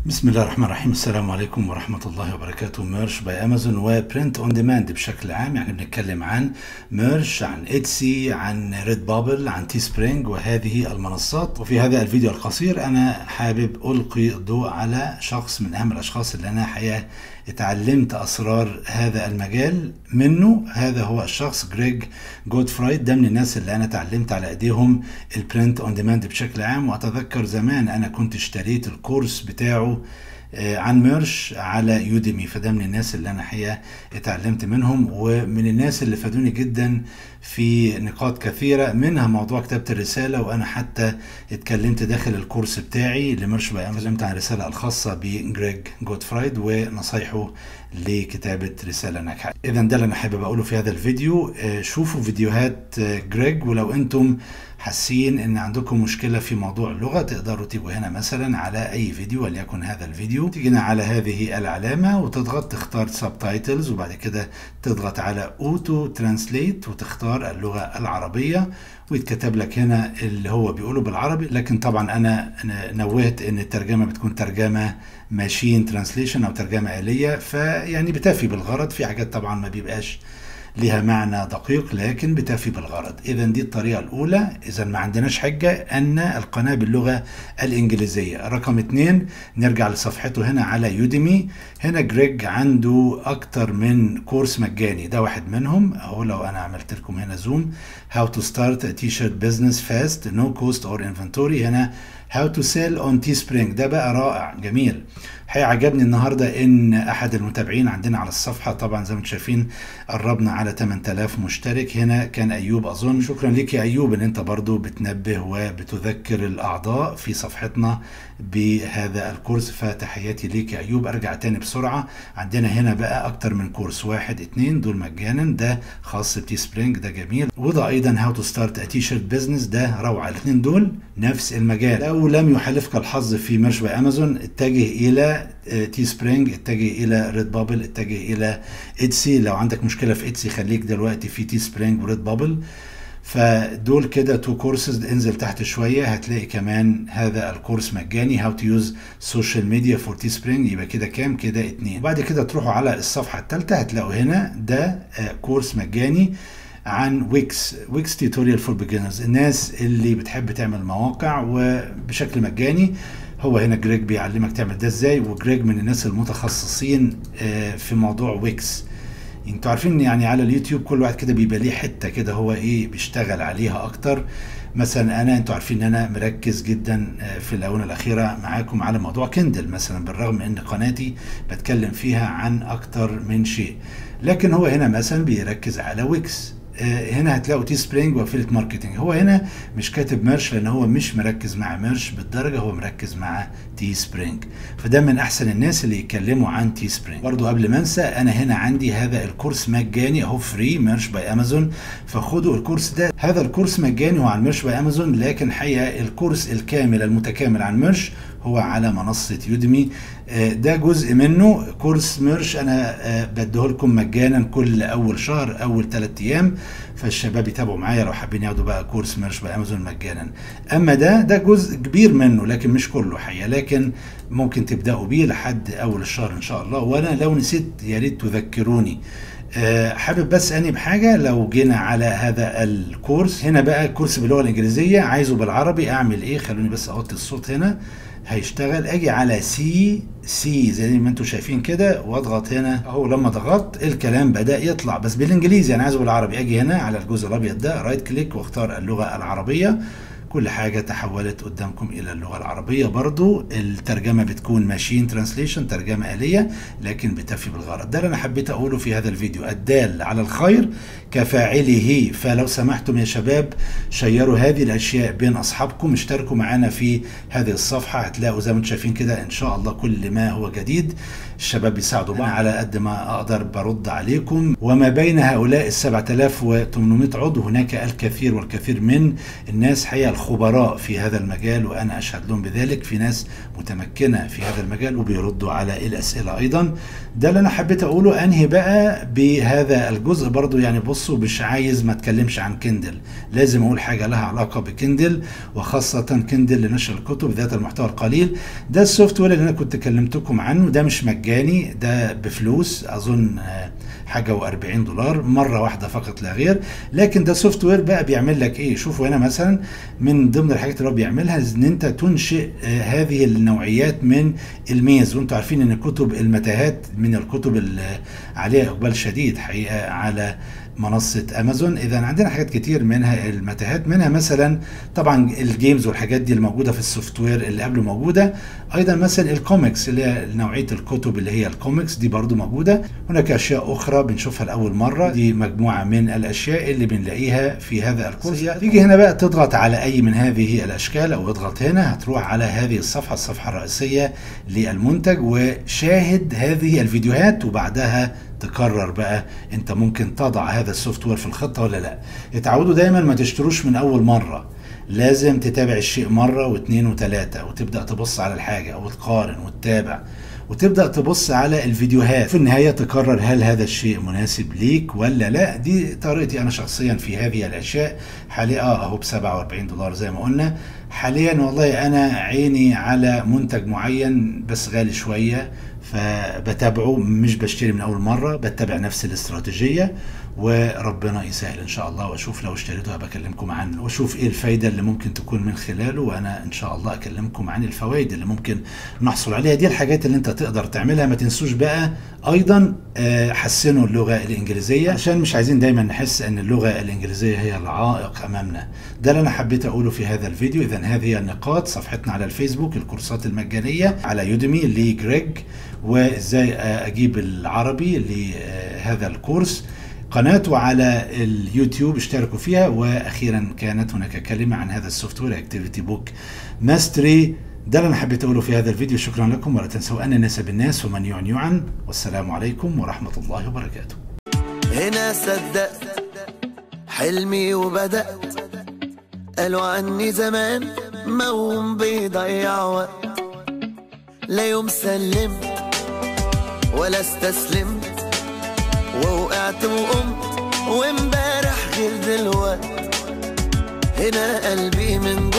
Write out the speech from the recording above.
بسم الله الرحمن الرحيم. السلام عليكم ورحمة الله وبركاته. ميرش باي امازون وبرنت اون ديماند بشكل عام، يعني بنتكلم عن ميرش، عن ايتسي، عن ريد بابل، عن تي سبرينج وهذه المنصات. وفي هذا الفيديو القصير انا حابب القي الضوء على شخص من اهم الاشخاص اللي انا حقيقة اتعلمت اسرار هذا المجال منه. هذا هو الشخص جريج جودفرايد. ده من الناس اللي انا اتعلمت على ايديهم البرنت اون ديماند بشكل عام. واتذكر زمان انا كنت اشتريت الكورس بتاعه عن ميرش على يوديمي، فده من الناس اللي انا حقيقة اتعلمت منهم، ومن الناس اللي فادوني جدا في نقاط كثيرة، منها موضوع كتابة الرسالة. وانا حتى اتكلمت داخل الكورس بتاعي لميرش باي امازون، اتكلمت عن الرسالة الخاصة بجريج جودفرايد ونصايحه لكتابة رسالة ناجحة. اذا ده اللي انا حابب اقوله في هذا الفيديو. شوفوا فيديوهات جريج، ولو انتم حاسين ان عندكم مشكلة في موضوع اللغة تقدروا تيجوا هنا مثلا على اي فيديو وليكن هذا الفيديو، تيجي على هذه العلامة وتضغط تختار سبتايتلز، وبعد كده تضغط على اوتو ترانسليت وتختار اللغة العربية، ويتكتب لك هنا اللي هو بيقوله بالعربي. لكن طبعا انا نوهت ان الترجمة بتكون ترجمة ماشين ترانسليشن او ترجمة آلية، فيعني بتفي بالغرض. في حاجات طبعا ما بيبقاش لها معنى دقيق لكن بتفي بالغرض. اذا دي الطريقة الاولى. اذا ما عندناش حجة ان القناة باللغة الانجليزية. رقم 2، نرجع لصفحته هنا على يوديمي. هنا جريج عنده اكتر من كورس مجاني، ده واحد منهم اهو. لو انا عملت لكم هنا زوم، how to start a t-shirt business fast no cost or inventory. هنا how to sell on Teespring، ده بقى رائع جميل. حقيقة عجبني النهاردة ان احد المتابعين عندنا على الصفحة، طبعا زي ما انتم شايفين قربنا على 8000 مشترك. هنا كان ايوب اظن. شكرا لك يا ايوب ان انت برضو بتنبه وبتذكر الاعضاء في صفحتنا بهذا الكورس، فتحياتي ليك يا ايوب. ارجع تاني بسرعة، عندنا هنا بقى اكتر من كورس، 1 2 دول مجانا، ده خاص بتي سبرينج ده جميل، وده ايضا هاو تو ستارت ا تي شيرت بزنس، ده روعة. الاثنين دول نفس المجال. لو لم يحالفك الحظ في ميرش باي امازون، اتجه الى تي سبرينج، اتجه الى ريد بابل، اتجه الى ايتسي. لو عندك مشكلة في ايتسي خليك دلوقتي في تي سبرينج وريد بابل. فدول كده 2 كورسز. انزل تحت شوية هتلاقي كمان هذا الكورس مجاني، هاو تو يوز سوشيال ميديا فور تي سبرينج. يبقى كده كام؟ كده 2. وبعد كده تروحوا على الصفحة الثالثة هتلاقوا هنا ده كورس مجاني عن ويكس توتوريال فور بيجنرز، الناس اللي بتحب تعمل مواقع وبشكل مجاني. هو هنا جريج بيعلمك تعمل ده ازاي، وجريج من الناس المتخصصين في موضوع ويكس. انتوا عارفين يعني على اليوتيوب كل واحد كده بيبقى ليه حته كده هو ايه بيشتغل عليها اكتر. مثلا انتوا عارفين ان انا مركز جدا في الاونه الاخيره معاكم على موضوع كندل مثلا، بالرغم ان قناتي بتكلم فيها عن اكتر من شيء. لكن هو هنا مثلا بيركز على ويكس. هنا هتلاقوا تي سبرينج وافيلت ماركتنج. هو هنا مش كاتب ميرش لان هو مش مركز مع ميرش بالدرجه، هو مركز مع تي سبرينج. فده من احسن الناس اللي يتكلموا عن تي سبرينج. برضو قبل ما انسى، انا هنا عندي هذا الكورس مجاني اهو، فري، ميرش باي امازون. فخدوا الكورس ده. هذا الكورس مجاني هو عن ميرش باي امازون، لكن حقيقه الكورس الكامل المتكامل عن ميرش هو على منصة يوديمي. ده جزء منه. كورس ميرش انا بديه لكم مجانا كل اول شهر، اول 3 ايام، فالشباب يتابعوا معايا لو حابين ياخدوا بقى كورس ميرش باي امازون مجانا. اما ده جزء كبير منه لكن مش كله حقيقة، لكن ممكن تبداوا بيه لحد اول الشهر ان شاء الله. وانا لو نسيت يا ريت تذكروني. حابب بس اني بحاجه، لو جينا على هذا الكورس هنا بقى كورس باللغه الانجليزيه عايزه بالعربي اعمل ايه؟ خلوني بس اوطي الصوت هنا هيشتغل. اجي على سي زي ما انتم شايفين كده واضغط هنا اهو. لما ضغطت الكلام بدا يطلع بس بالانجليزي، انا عايزه بالعربي. اجي هنا على الجزء الابيض ده، رايت كليك واختار اللغه العربيه. كل حاجة تحولت قدامكم إلى اللغة العربية. برضو الترجمة بتكون ماشين ترانسليشن، ترجمة آلية، لكن بتفي بالغرض. ده اللي أنا حبيت أقوله في هذا الفيديو. الدال على الخير كفاعله. فلو سمحتم يا شباب شيروا هذه الأشياء بين أصحابكم، اشتركوا معنا في هذه الصفحة. هتلاقوا زي ما انتم شايفين كده إن شاء الله كل ما هو جديد الشباب بيساعدوا بعض على قد ما أقدر برد عليكم. وما بين هؤلاء 7800 عضو هناك الكثير والكثير من الناس حقيقة خبراء في هذا المجال وأنا أشهد لهم بذلك، في ناس متمكنة في هذا المجال وبيردوا على الأسئلة أيضا. ده اللي أنا حبيت أقوله. أنهي بقى بهذا الجزء برضو، يعني بصوا مش عايز ما أتكلمش عن كندل، لازم أقول حاجة لها علاقة بكندل، وخاصة كندل لنشر الكتب ذات المحتوى القليل. ده السوفت وير اللي أنا كنت كلمتكم عنه، ده مش مجاني، ده بفلوس، أظن حاجة $40 مرة واحدة فقط لا غير. لكن ده سوفت وير بقى بيعمل لك ايه؟ شوفوا هنا مثلا من ضمن الحاجات اللي هو بيعملها ان انت تنشئ هذه النوعيات من الميز. وانتم عارفين ان كتب المتاهات من الكتب اللي عليها اقبال شديد حقيقة على منصة امازون. اذا عندنا حاجات كتير منها المتاهات، منها مثلا طبعا الجيمز والحاجات دي الموجودة في السوفت وير اللي قبله موجودة. ايضا مثلا الكوميكس اللي هي نوعية الكتب اللي هي الكوميكس دي برضو موجودة. هناك اشياء اخرى بنشوفها لاول مرة، دي مجموعة من الاشياء اللي بنلاقيها في هذا الكورس. تيجي هنا بقى تضغط على اي من هذه الاشكال او اضغط هنا، هتروح على هذه الصفحة الرئيسية للمنتج وشاهد هذه الفيديوهات، وبعدها تقرر بقى انت ممكن تضع هذا السوفت وير في الخطة ولا لا. اتعودوا دايما ما تشتروش من اول مرة، لازم تتابع الشيء مرة واثنين وثلاثة، وتبدأ تبص على الحاجة وتقارن وتتابع، وتبدأ تبص على الفيديوهات، في النهاية تقرر هل هذا الشيء مناسب ليك ولا لا. دي طريقتي أنا شخصيا في هذه الأشياء. حاليا أهو $47 زي ما قلنا. حاليا والله أنا عيني على منتج معين بس غالي شوية، فبتابعه، مش بشتري من أول مرة، بتابع نفس الاستراتيجية، وربنا يسهل ان شاء الله. واشوف لو اشتريته بكلمكم عنه، واشوف ايه الفايده اللي ممكن تكون من خلاله، وانا ان شاء الله اكلمكم عن الفوائد اللي ممكن نحصل عليها. دي الحاجات اللي انت تقدر تعملها. ما تنسوش بقى ايضا حسنوا اللغه الانجليزيه، عشان مش عايزين دايما نحس ان اللغه الانجليزيه هي العائق امامنا. ده اللي انا حبيت اقوله في هذا الفيديو. اذا هذه النقاط: صفحتنا على الفيسبوك، الكورسات المجانيه على يوديمي لجريج، وازاي اجيب العربي لهذا الكورس، قناته على اليوتيوب اشتركوا فيها، واخيرا كانت هناك كلمه عن هذا السوفت وير اكتيفيتي بوك ماستري. ده اللي انا حبيت اقوله في هذا الفيديو. شكرا لكم، ولا تنسوا ان الناس بالناس ومن يعن يعن، والسلام عليكم ورحمه الله وبركاته. هنا صدقت حلمي وبدأت، قالوا عني زمان موم بيضيع وقت، لا يوم سلمت ولا استسلمت، ووقعت وقمت وامبارح غير دلوقت. هنا قلبي من